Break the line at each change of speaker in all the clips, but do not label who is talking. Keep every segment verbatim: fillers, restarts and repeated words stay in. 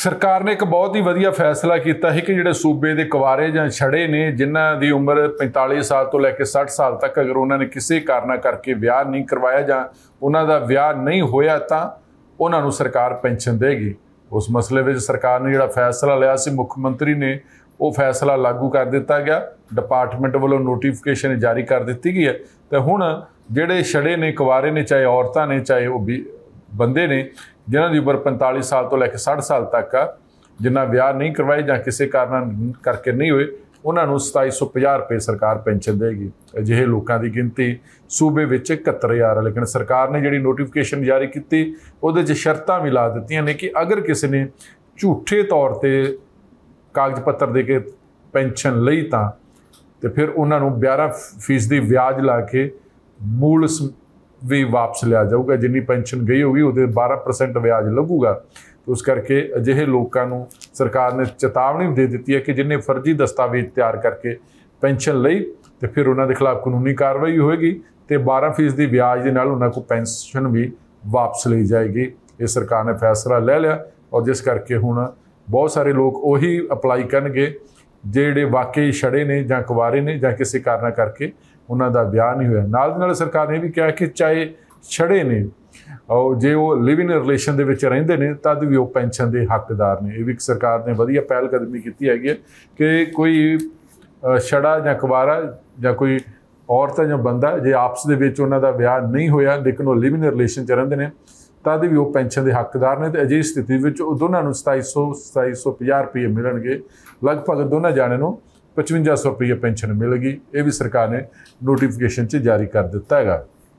सरकार ने एक बहुत ही वधिया फैसला किया है कि जिहड़े सूबे के कुवारे जां छड़े ने जिन्हां दी उम्र पैंताली साल तो लैके साठ साल तक अगर उन्होंने किसी कारण करके विआह नहीं करवाया जां उन्हां दा विआह नहीं होया तां उन्हां नूं सरकार पेंशन देगी। उस मसले में सरकार ने जिहड़ा फैसला लिया सी मुख्यमंत्री ने वो फैसला लागू कर दिता गया। डिपार्टमेंट वालों नोटिफिकेशन जारी कर दी गई है। तो हुण जिहड़े छड़े ने कुवारे ने चाहे औरतां ने चाहे वो भी बंदे ने जिन्हों की उम्र पैंताली साल तो लैके साठ साल तक आ जिन्हें विआह नहीं करवाए जां किसी कारण करके नहीं हुए उन्होंने सताई सौ पचास रुपये सरकार पेंशन देगी। अजिहे लोगों की गिनती सूबे में इकहत्तर हज़ार है। लेकिन सरकार ने जी नोटिफिकेशन जारी की वो शर्तां भी ला दी ने कि अगर किसी ने झूठे तौर पर कागज पत्र दे के पेंशन लई तां ते फिर उन्होंने बारह फीसदी ब्याज ला के मूल भी वापस लिया जाऊगा। जिन्नी पेंशन गई होगी वो बारह परसेंट ब्याज लगूगा। तो उस करके अजिहे लोगों को सरकार ने चेतावनी दे दी है कि जिन्हें फर्जी दस्तावेज तैयार करके पेंशन लई तो फिर उन्होंने खिलाफ कानूनी कार्रवाई होएगी तो बारह फीसदी ब्याज के नाल उन्होंने को पेंशन भी वापस ली जाएगी। ये सरकार ने फैसला ले लिया और जिस करके हुण बहुत सारे लोग उही अपलाई करनगे जिहड़े वाकई छड़े ने जां कुवारे ने जां किसी कारण करके उन्हों का ब्याह नहीं हुआ। नाल नाल सरकार ने भी कहा कि चाहे छड़े ने और जे वो लिव इन रिलेशन दे विच रहिंदे ने तद भी वो पेंशन के हकदार ने। ये भी सरकार ने वधिया पहल कदमी की हैगी है कि कोई छड़ा जां कुवारा जां कोई औरत जां बंदा जे आपस दे विच उन्हां दा ब्याह नहीं होया लेकिन वो लिव इन रिलेशन च रहिंदे ने तद भी वो पेंशन के हकदार ने। तो अजिही स्थिति में दोनों नूं सताई सौ सताई सौ पचास रुपये मिलणगे। लगभग दोनों जाने नूं पचवंजा सौ रुपये पेंशन मिलेगी। ये भी सरकार ने नोटिफिकेशन च जारी कर दिता है।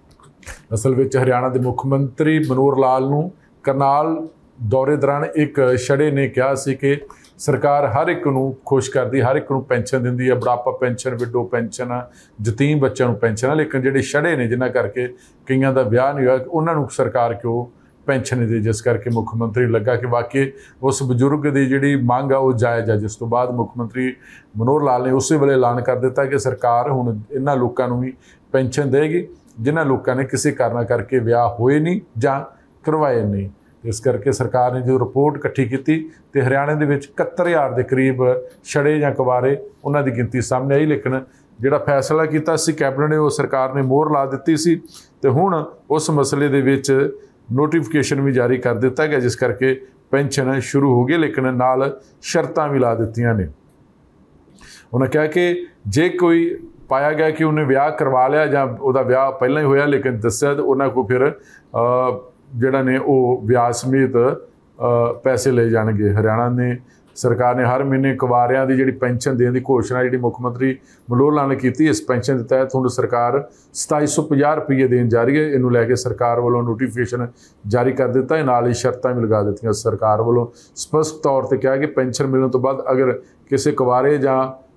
असल में हरियाणा के मुख्यमंत्री मनोहर लाल नूं करनाल दौरे दौरान एक छड़े ने कहा सी कि सरकार हर एक नूं खुश करती हर एक नूं पेंशन दिंदी है। बुढ़ापा पेंशन विडो पेंशन यतीम बच्चों नूं पेंशन है। लेकिन जिहड़े छड़े ने जिन्हां करके कईयां दा विआह नहीं होया उन्हां नूं सरकार क्यों पेंशन नहीं दी। जिस करके मुख्यमंत्री लगा कि वाकई उस बजुर्ग की जिहड़ी मंग आ वो जायज़ है। जिस तो बाद मुख्यमंत्री मनोहर लाल ने उस वेले ऐलान कर दिता कि सरकार हुण इन्हां लोकां नूं भी पेंशन देगी जिन्हां लोकां ने किसी कारण करके विआह होए नहीं जां करवाए नहीं। इस करके सरकार ने जो रिपोर्ट इकट्ठी की तो हरियाणे के इकहत्तर हज़ार के करीब छड़े जां कुवारे उन्हां दी गिनती सामने आई। लेकिन जिहड़ा फैसला किया सी कैबिनेट ने वो सरकार ने मोहर ला दी सी ते हुण उस मसले दे विच नोटिफिकेशन भी जारी कर दिता गया जिस करके पेंशन शुरू हो गई। लेकिन नाल शर्तां भी ला दित्तियां ने। उन्हें कहा कि जे कोई पाया गया कि उन्हें विआह करवा लिया जां उहदा विआह पहलां ही होया लेकिन दस्सिया तो उन्हां को फिर जिहड़ा ने वो विआह समेत पैसे ले जाणगे। हरियाणा ने सरकार ने हर महीने कुवारियां की जिहड़ी पेंशन देने की घोषणा जिहड़ी मुख्यमंत्री मनोहर लाल ने की। इस पेंशन के तहत हुण सरकार सताई सौ पचास रुपये देन जा रही है। इनू लैके सरकार वालों नोटिफिकेशन जारी कर दिता है। नाल ही शर्तां भी लगा दित्तियां। सरकार वालों स्पष्ट तौर पर कहा कि पेंशन मिलने तो बाद अगर किसी कुवारे जां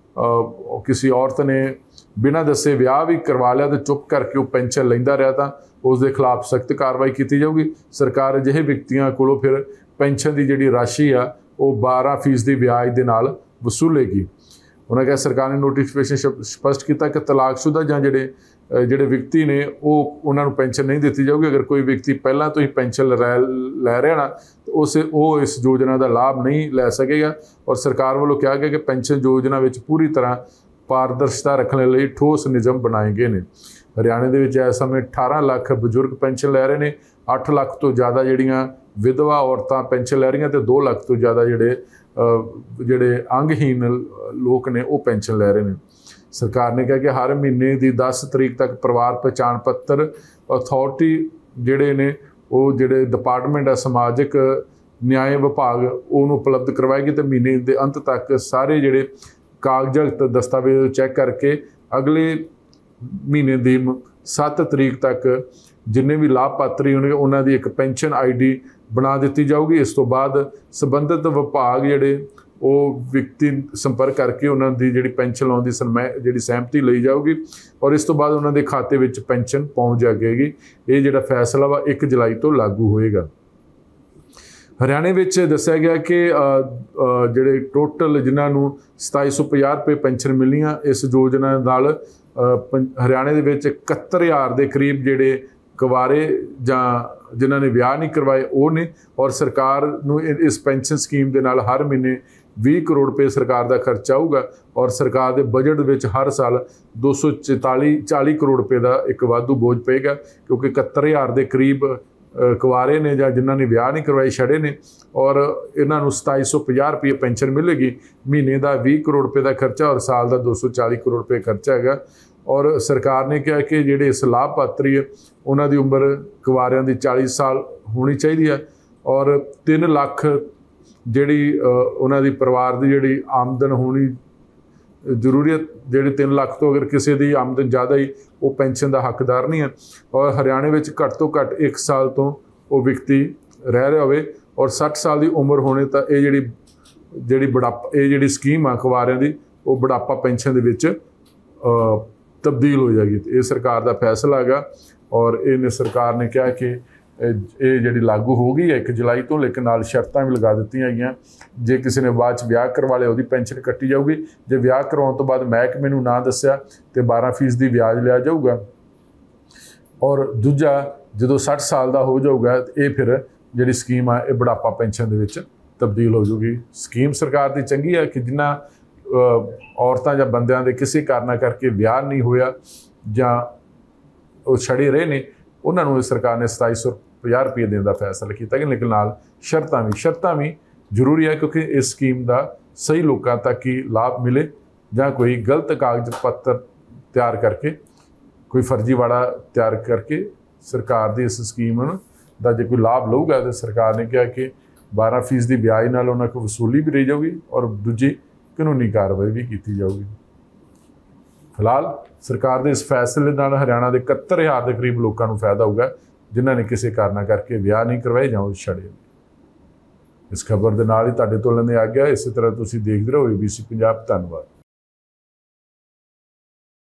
किसी औरत ने बिना दसे विआह भी करवा लिया तो चुप करके वो पेंशन लैंदा रहा तो उसके खिलाफ सख्त कार्रवाई की जाऊगी। सरकार अजिहे व्यक्तियों को फिर पेंशन की जिहड़ी राशि आ वो बारह फीसदी ब्याज के नाल वसूलेगी। उन्होंने कहा सरकार ने नोटिफिकेशन स्पष्ट किया कि तलाकशुदा जां जिहड़े जिहड़े व्यक्ति ने वो उन्होंने पेंशन नहीं दी जाऊगी। अगर कोई व्यक्ति पहला तो ही पेंशन लै लै रहा ना तो उस वो इस योजना का लाभ नहीं लै सकेगा। और सरकार वालों कहा गया कि पेंशन योजना में पूरी तरह पारदर्शिता रखने लिए ठोस नियम बनाए गए हैं। हरियाणे के इस समय अठारह लाख बजुर्ग पेंशन लै रहे हैं। अठ लाख तो ज़्यादा जिहड़ियां विधवा औरतां पेंशन लै रही तो दो लाख तो ज़्यादा जिहड़े जिहड़े अंगहीन लोग ने वो पेंशन लै रहे हैं। सरकार ने कहा कि हर महीने की दस तरीक तक परिवार पहचान पत्र अथॉरिटी जिहड़े ने वो जिहड़े डिपार्टमेंट है समाजिक न्याय विभाग उन्होंने उपलब्ध करवाएगी। तो महीने के अंत तक सारे जिहड़े कागजात दस्तावेज चैक करके अगले महीने की सत्त तरीक तक जिन्हें भी लाभपात्री होंगे उन्होंने एक पेंशन आई डी बना दी जाऊगी। इस तो बाद संबंधित विभाग जिहड़े वो व्यक्ति संपर्क करके उन्होंने जिहड़ी पेंशन लाने की जिहड़ी सहमति ली जाऊगी और इस तो बाद उन्होंने खाते में पेंशन पहुँच जाएगी। ये जिहड़ा फैसला वा एक जुलाई तो लागू होएगा। हरियाणे में दस्सिया गया कि जिहड़े टोटल जिन्होंने सताई सौ पचास रुपये पेंशन मिलनियां इस योजना नाल हरियाणे के इकहत्तर हज़ार के करीब जिहड़े ਕੁਵਾਰੇ ਜਾਂ ਜਿਨ੍ਹਾਂ ਨੇ ਵਿਆਹ नहीं करवाए वो ने। और सरकार ਨੂੰ इस पेंशन स्कीम ਦੇ ਨਾਲ हर महीने बीस करोड़ रुपए सरकार का खर्चा आऊगा। और सरकार के बजट ਵਿੱਚ हर साल दो सौ चौताली चालीस करोड़ रुपए का एक वाधू बोझ पेगा, क्योंकि इकहत्तर हज़ार के करीब कुवारे ने ਜਾਂ जिन्हों ने ਵਿਆਹ नहीं करवाए छड़े ने। और इन्हों सताई सौ पचास रुपये पेंशन मिलेगी, महीने का बीस करोड़ रुपए का खर्चा और साल का दो सौ चालीस करोड़ रुपए खर्चा है। और सरकार ने कहा कि ਜਿਹੜੇ इस लाभपात्री है उन्हों की उम्र कुवारियां की चालीस साल होनी चाहिए है। और तीन लाख ਜਿਹੜੀ ਉਹਨਾਂ ਦੀ ਪਰਿਵਾਰ ਦੀ ਜਿਹੜੀ ਆਮਦਨ ਹੋਣੀ ਜ਼ਰੂਰੀ ਹੈ। ਜਿਹੜੇ तीन ਲੱਖ ਤੋਂ ਅਗਰ ਕਿਸੇ ਦੀ ਆਮਦਨ ਜ਼ਿਆਦਾ ਹੀ ਉਹ ਪੈਨਸ਼ਨ ਦਾ ਹੱਕਦਾਰ ਨਹੀਂ ਹੈ। ਔਰ ਹਰਿਆਣੇ ਵਿੱਚ ਘੱਟ ਤੋਂ ਘੱਟ ਇੱਕ ਸਾਲ ਤੋਂ ਉਹ ਵਿਅਕਤੀ ਰਹਿ ਰਿਹਾ ਹੋਵੇ ਔਰ ਸੱਠ ਸਾਲ ਦੀ ਉਮਰ ਹੋਣੇ ਤਾਂ ਇਹ ਜਿਹੜੀ ਜਿਹੜੀ ਬੁਢਾਪਾ ਇਹ ਜਿਹੜੀ ਸਕੀਮ ਆ ਕੁਵਾਰਿਆਂ ਦੀ ਉਹ ਬੁਢਾਪਾ ਪੈਨਸ਼ਨ ਦੇ ਵਿੱਚ ਤਬਦੀਲ ਹੋ ਜਾਏਗੀ। ਇਹ ਸਰਕਾਰ ਦਾ ਫੈਸਲਾ ਹੈਗਾ। ਔਰ ਇਹਨੇ ਸਰਕਾਰ ਨੇ ਕਿਹਾ ਕਿ ਇਹ ਜਿਹੜੀ ਲਾਗੂ ਹੋ गई है एक जुलाई तो, लेकिन नाल शर्तां भी लगा दित्तियां गईयां। जे किसी ने बाद च ब्याह करवा लिया उसकी पेंशन कट्टी जाऊगी। जे ब्याह करवाउण तो बाद महकमे नूं ना दस्सिया तो बारह फीसदी ब्याज लिया जाऊगा। और दूजा जदों साठ साल का हो जाऊगा ये फिर जिहड़ी स्कीम आ ये बुढ़ापा पेंशन दे विच तब्दील हो जाऊगी। स्कीम सरकार की चंगी है कि जिन्हां औरतां जां बंदियां दे किसी कारणा करके ब्याह नहीं होया जां ਉਹ ਛੜੇ ਰਹੇ ਨੇ ਉਹਨਾਂ ਨੂੰ सरकार ने सताई सौ पचास रुपये देने का फैसला किया। लेकिन नाल शर्तां भी शर्तां भी जरूरी है, क्योंकि इस स्कीम का सही लोगों तक ही लाभ मिले जां कोई गलत कागज पत्र तैयार करके कोई फर्जीवाड़ा तैयार करके सरकार की इस स्कीम का जो कोई लाभ लऊगा तो सरकार ने कहा कि बारह फीसदी ब्याज नाल उन्हां कोल वसूली भी रही जाऊगी और दूजी कानूनी कार्रवाई भी की जाऊगी। फिलहाल सरकार के इस फैसले नाल हरियाणा के इकहत्तर हज़ार के करीब लोगों को फायदा होगा जिन्होंने किसी कारणा करके ब्याह नहीं करवाए जां छड़े। इस खबर के नाल ही तुहाडे तो लैंदे आ गया। इस तरह तुसीं देखदे रहो ए बी सी पंजाब। धन्नवाद।